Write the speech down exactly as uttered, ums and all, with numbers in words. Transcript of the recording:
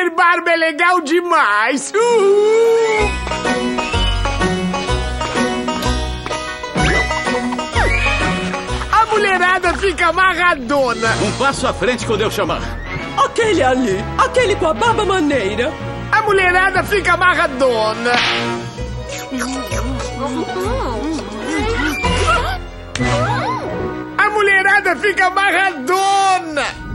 Ser barba é legal demais! Uhul! A mulherada fica amarradona! Um passo à frente quando eu chamar. Aquele ali, aquele com a barba maneira. A mulherada fica amarradona! A mulherada fica amarradona!